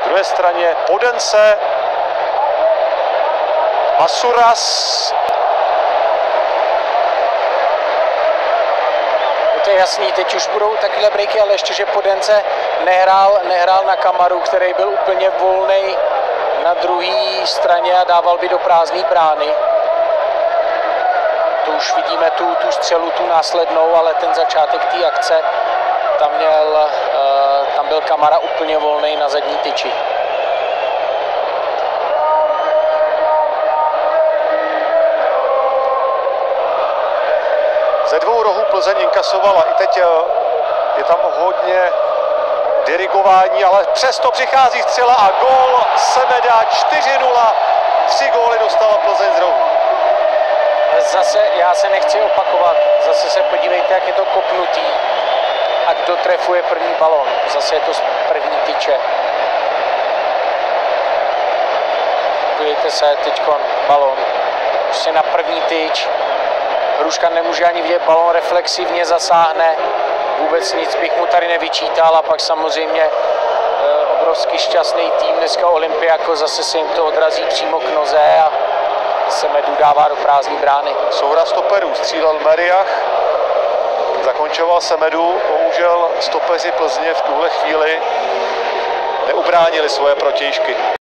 druhé straně Podence, Masuras. To je jasný, teď už budou takové breaky, ale ještě, že Podence nehrál na Kamaru, který byl úplně volný na druhé straně a dával by do prázdné brány. To už vidíme tu střelu, tu následnou, ale ten začátek té akce, tam byl Kamara úplně volný na zadní tyči. Ze dvou rohů Plzeň inkasovala. I teď je tam hodně dirigování, ale přesto přichází střela a gól Semeda 4-0. 3 góly dostala Plzeň z rohu. Zase, já se nechci opakovat, zase se podívejte, jak je to kopnutý a kdo trefuje první balón. Zase je to z první tyče. Podívejte se, teďkon balón. Prostě na první tyč. Hruška nemůže ani vidět, balón reflexivně zasáhne. Vůbec nic bych mu tady nevyčítal a pak samozřejmě obrovský šťastný tým dneska Olympiakos, zase se jim to odrazí přímo k noze a Semedu dává do prázdné brány. Souhra stoperů střílel Meriach, zakončoval Semedu, bohužel stopeři Plzně v tuhle chvíli neubránili svoje protějšky.